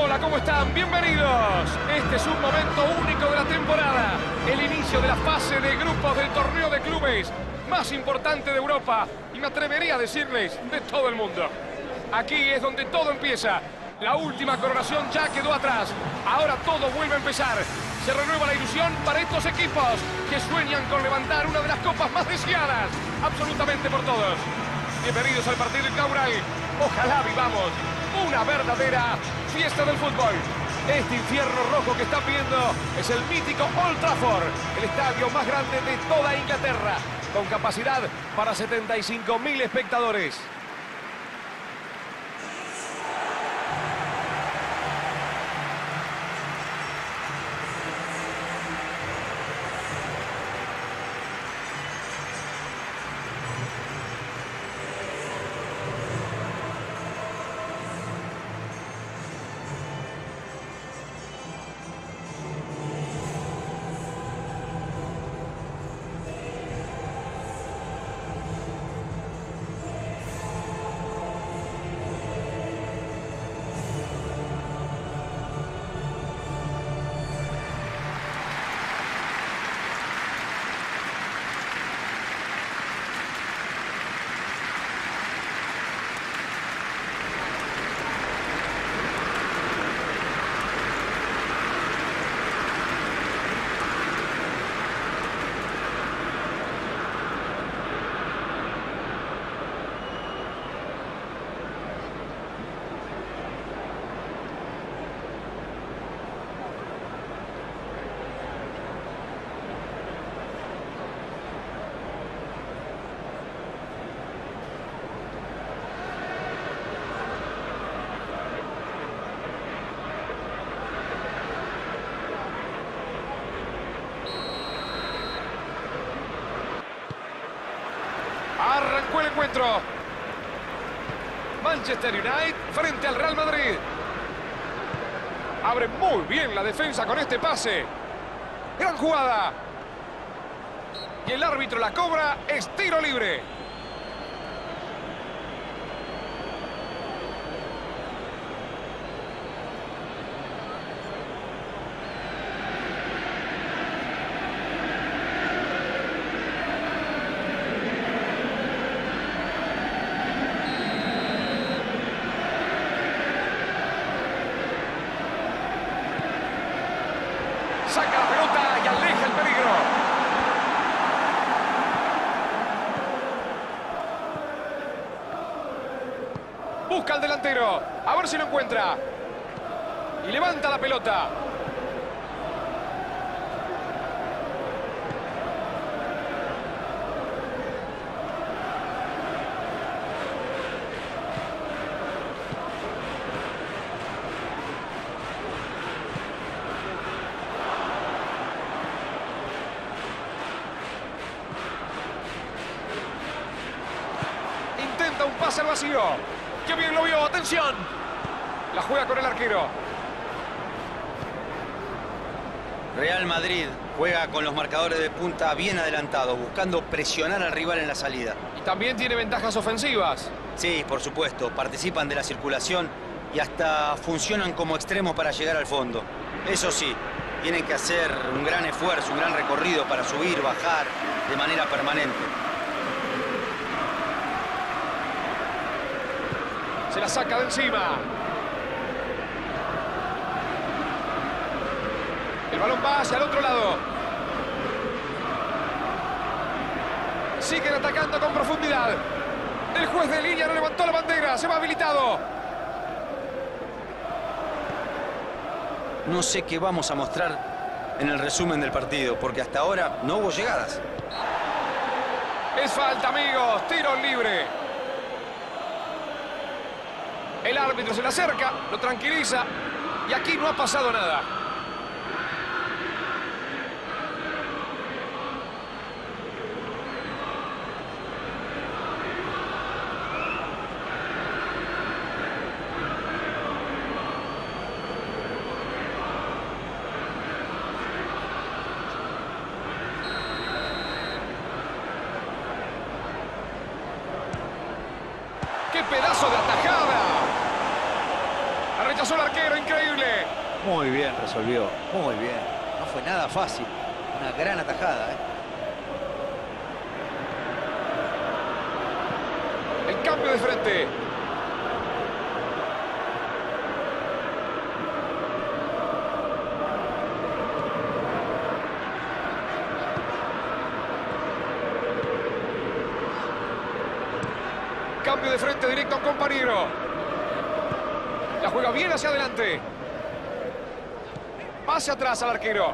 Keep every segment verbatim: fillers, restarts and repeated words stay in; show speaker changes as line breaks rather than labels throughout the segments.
Hola, ¿cómo están? Bienvenidos. Este es un momento único de la temporada. El inicio de la fase de grupos del torneo de clubes más importante de Europa. Y me atrevería a decirles, de todo el mundo. Aquí es donde todo empieza. La última coronación ya quedó atrás. Ahora todo vuelve a empezar. Se renueva la ilusión para estos equipos que sueñan con levantar una de las copas más deseadas absolutamente por todos. Bienvenidos al partido inaugural. Ojalá vivamos una verdadera fiesta del fútbol. Este infierno rojo que están viendo es el mítico Old Trafford, el estadio más grande de toda Inglaterra, con capacidad para setenta y cinco mil espectadores. Arrancó el encuentro. Manchester United frente al Real Madrid. Abre muy bien la defensa con este pase. Gran jugada. Y el árbitro la cobra. Es tiro libre. Saca la pelota y aleja el peligro. Busca al delantero. A ver si lo encuentra. Y levanta la pelota. Un pase al vacío. ¡Qué bien lo vio! ¡Atención! La juega con el arquero.
Real Madrid juega con los marcadores de punta bien adelantados, buscando presionar al rival en la salida.
Y también tiene ventajas ofensivas.
Sí, por supuesto. Participan de la circulación y hasta funcionan como extremos para llegar al fondo. Eso sí, tienen que hacer un gran esfuerzo, un gran recorrido para subir, bajar de manera permanente.
Se la saca de encima. El balón va hacia el otro lado. Siguen atacando con profundidad. El juez de línea no levantó la bandera. Se va habilitado.
No sé qué vamos a mostrar en el resumen del partido, porque hasta ahora no hubo llegadas.
Es falta, amigos. Tiro libre. El árbitro se le acerca, lo tranquiliza y aquí no ha pasado nada. ¡Qué pedazo de atajada! rechazó el arquero, increíble.
Muy bien resolvió, muy bien. No fue nada fácil. Una gran atajada, ¿eh?
El cambio de frente. Cambio de frente directo a un compañero. La juega bien hacia adelante. Pase atrás al arquero.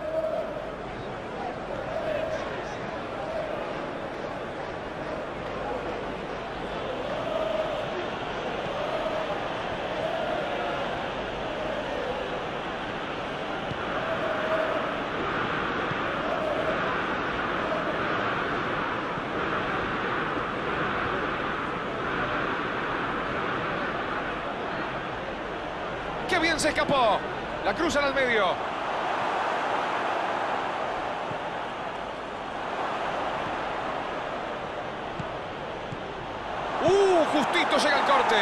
¡Qué bien se escapó! La cruzan al medio. ¡Uh! Justito llega el corte.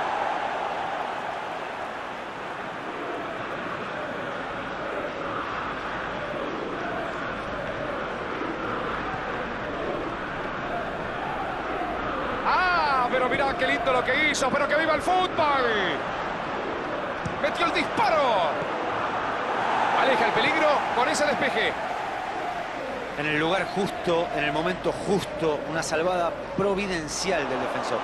¡Ah! Pero mirá qué lindo lo que hizo. ¡Pero que viva el fútbol! ¡Metió el disparo! Aleja el peligro con ese despeje.
En el lugar justo, en el momento justo, una salvada providencial del defensor.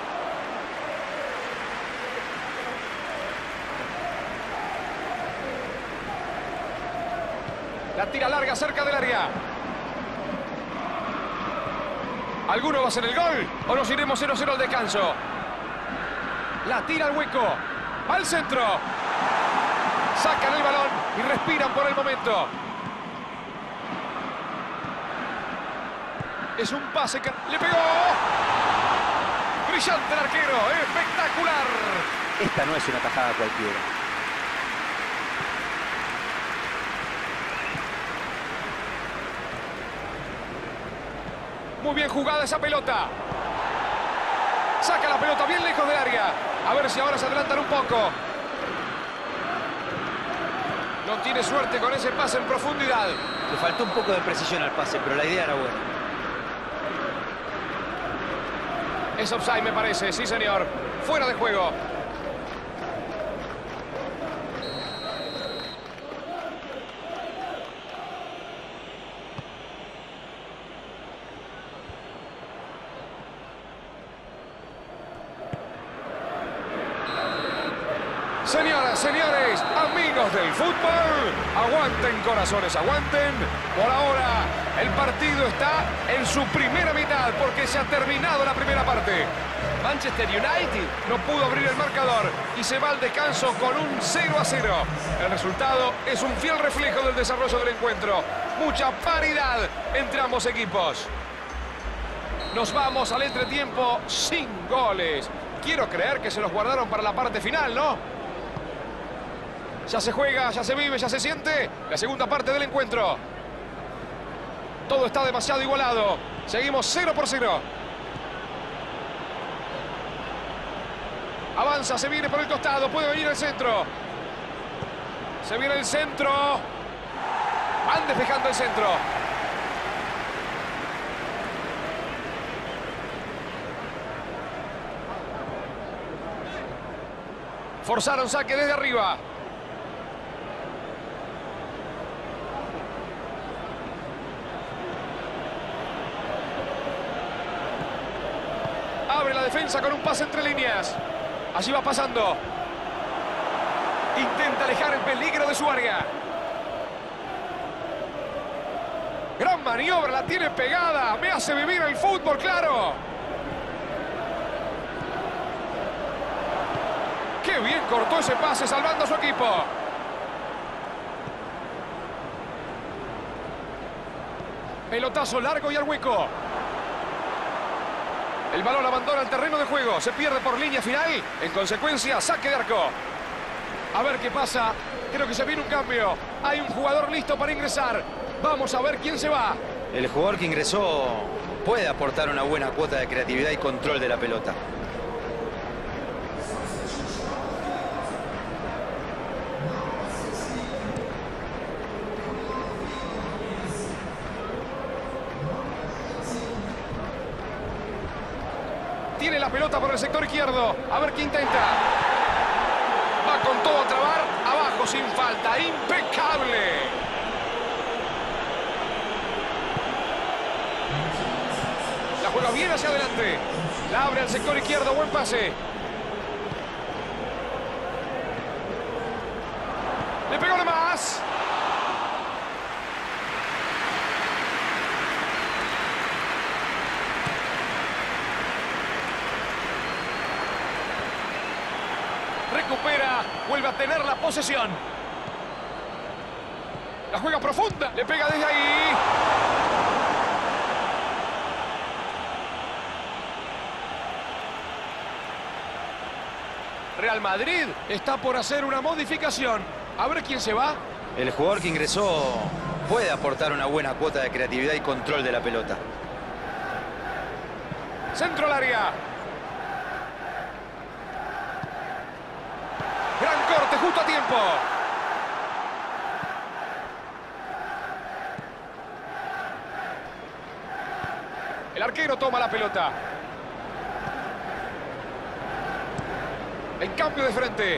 La tira larga cerca del área. ¿Alguno va a hacer el gol? ¿O nos iremos cero cero al descanso? La tira al hueco. Al centro. Sacan el balón y respiran por el momento. Es un pase que le pegó. Brillante el arquero, espectacular.
Esta no es una tajada cualquiera.
Muy bien jugada esa pelota. Saca la pelota bien lejos del área. A ver si ahora se adelantan un poco. No tiene suerte con ese pase en profundidad.
Le faltó un poco de precisión al pase, pero la idea era buena.
Es offside, me parece. Sí, señor. Fuera de juego. Señoras, señores, amigos del fútbol, aguanten corazones, aguanten. Por ahora, el partido está en su primera mitad porque se ha terminado la primera parte. Manchester United no pudo abrir el marcador y se va al descanso con un cero a cero. El resultado es un fiel reflejo del desarrollo del encuentro. Mucha paridad entre ambos equipos. Nos vamos al entretiempo sin goles. Quiero creer que se los guardaron para la parte final, ¿no? Ya se juega, ya se vive, ya se siente la segunda parte del encuentro. Todo está demasiado igualado. Seguimos cero por cero. Avanza, se viene por el costado, puede venir el centro. Se viene el centro. Van despejando el centro. Forzaron saque desde arriba. Abre la defensa con un pase entre líneas. Allí va pasando. Intenta alejar el peligro de su área. Gran maniobra, la tiene pegada. Me hace vivir el fútbol, claro. Qué bien cortó ese pase salvando a su equipo. Pelotazo largo y al hueco. El balón abandona el terreno de juego. Se pierde por línea final. En consecuencia, saque de arco. A ver qué pasa. Creo que se viene un cambio. Hay un jugador listo para ingresar. Vamos a ver quién se va.
El jugador que ingresó puede aportar una buena cuota de creatividad y control de la pelota.
pelota por el sector izquierdo. A ver qué intenta. Va con todo a trabar. Abajo sin falta. Impecable. La juega bien hacia adelante. La abre al sector izquierdo. Buen pase. Le pegó de más. Recupera, vuelve a tener la posesión. La juega profunda, le pega desde ahí. Real Madrid está por hacer una modificación. A ver quién se va.
El jugador que ingresó puede aportar una buena cuota de creatividad y control de la pelota.
Centro al área. Gran corte, justo a tiempo. El arquero toma la pelota. El cambio de frente.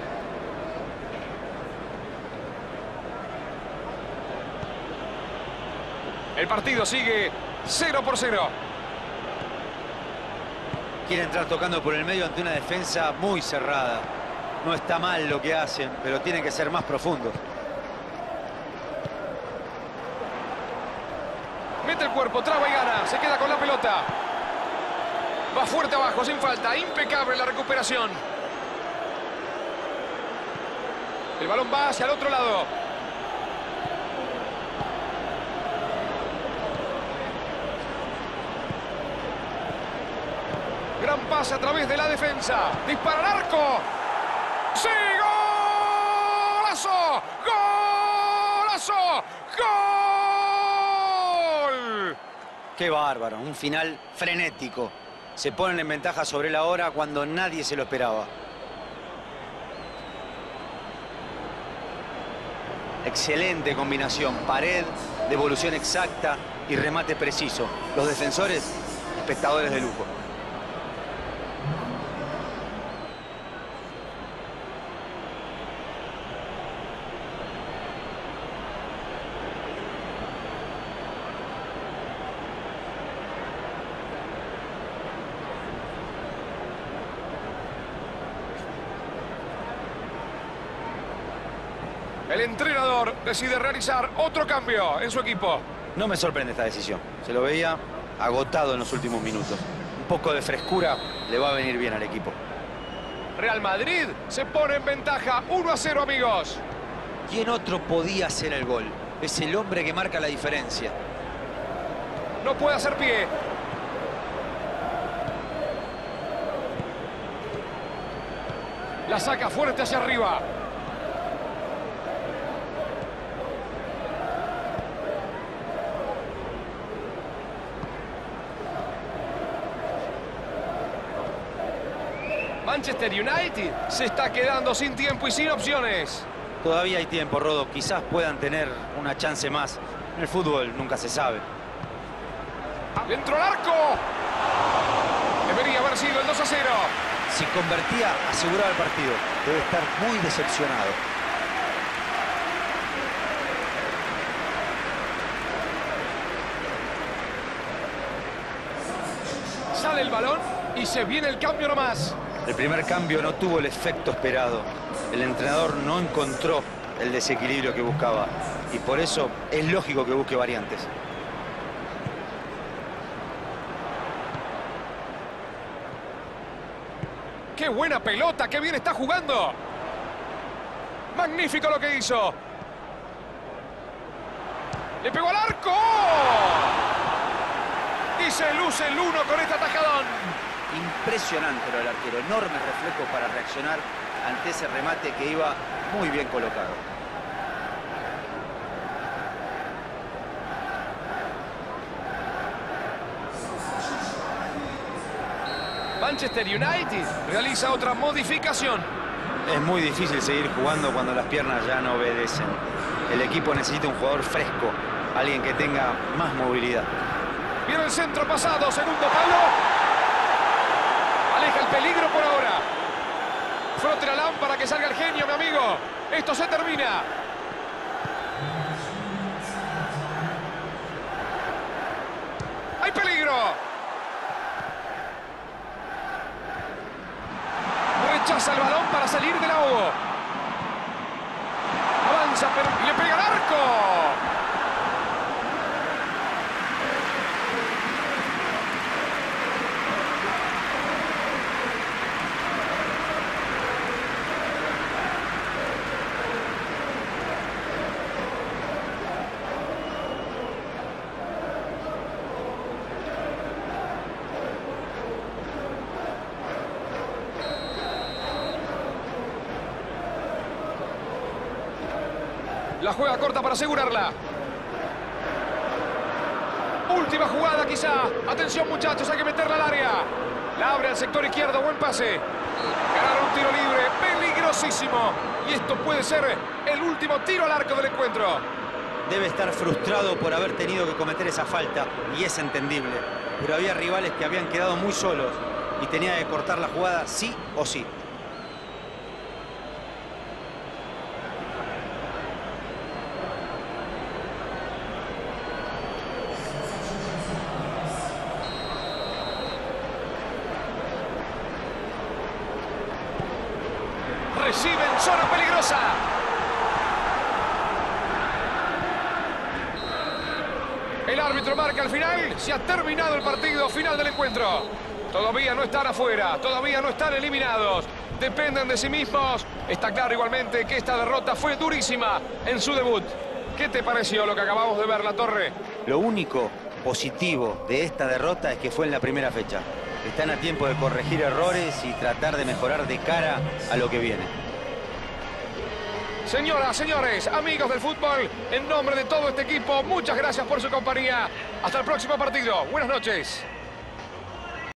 El partido sigue cero por cero.
Quiere entrar tocando por el medio ante una defensa muy cerrada. No está mal lo que hacen, pero tienen que ser más profundos.
Mete el cuerpo, traba y gana. Se queda con la pelota. Va fuerte abajo, sin falta. Impecable la recuperación. El balón va hacia el otro lado. Gran pase a través de la defensa. Dispara al arco. ¡Sí! ¡Golazo! ¡Golazo! ¡Gol!
¡Qué bárbaro! Un final frenético. Se ponen en ventaja sobre la hora cuando nadie se lo esperaba. Excelente combinación. Pared, devolución exacta y remate preciso. Los defensores, espectadores de lujo.
El entrenador decide realizar otro cambio en su equipo.
No me sorprende esta decisión. Se lo veía agotado en los últimos minutos. Un poco de frescura le va a venir bien al equipo.
Real Madrid se pone en ventaja uno a cero, amigos.
¿Quién otro podía hacer el gol? Es el hombre que marca la diferencia.
No puede hacer pie. La saca fuerte hacia arriba. Manchester United se está quedando sin tiempo y sin opciones.
Todavía hay tiempo, Rodo. Quizás puedan tener una chance más. En el fútbol nunca se sabe.
Dentro al arco. Debería haber sido el dos a cero.
Si convertía, aseguraba el partido. Debe estar muy decepcionado.
Sale el balón y se viene el cambio nomás.
El primer cambio no tuvo el efecto esperado. El entrenador no encontró el desequilibrio que buscaba. Y por eso es lógico que busque variantes.
¡Qué buena pelota! ¡Qué bien está jugando! ¡Magnífico lo que hizo! ¡Le pegó al arco! Y se luce el uno con este atajadón.
Impresionante lo del arquero. Enorme reflejo para reaccionar ante ese remate que iba muy bien colocado.
Manchester United realiza otra modificación.
Es muy difícil seguir jugando cuando las piernas ya no obedecen. El equipo necesita un jugador fresco, alguien que tenga más movilidad.
Viene el centro pasado, segundo palo. aleja el peligro por ahora. Frote la lámpara, que salga el genio, mi amigo. Esto se termina. ¡Hay peligro! Rechaza el balón para salir del ahogo. Avanza, pero y le pega al arco. La juega corta para asegurarla. Última jugada quizá. Atención, muchachos, hay que meterla al área. La abre al sector izquierdo, buen pase. Ganaron un tiro libre, peligrosísimo. Y esto puede ser el último tiro al arco del encuentro.
Debe estar frustrado por haber tenido que cometer esa falta, y es entendible. Pero había rivales que habían quedado muy solos y tenía que cortar la jugada sí o sí.
Recibe en zona peligrosa. El árbitro marca al final. Se ha terminado el partido final del encuentro. Todavía no están afuera. Todavía no están eliminados. Dependen de sí mismos. Está claro igualmente que esta derrota fue durísima en su debut. ¿Qué te pareció lo que acabamos de ver, La Torre?
Lo único positivo de esta derrota es que fue en la primera fecha. Están a tiempo de corregir errores y tratar de mejorar de cara a lo que viene.
Señoras, señores, amigos del fútbol, en nombre de todo este equipo, muchas gracias por su compañía. Hasta el próximo partido. Buenas noches.